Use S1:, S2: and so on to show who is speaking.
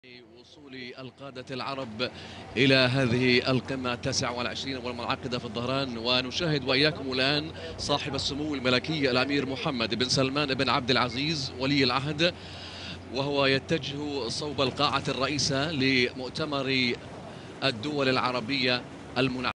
S1: وصول القادة العرب إلى هذه القمة 29 والمنعقدة في الظهران، ونشاهد وإياكم الآن صاحب السمو الملكي الأمير محمد بن سلمان بن عبد العزيز ولي العهد، وهو يتجه صوب القاعة الرئيسة لمؤتمر الدول العربية المنعقد.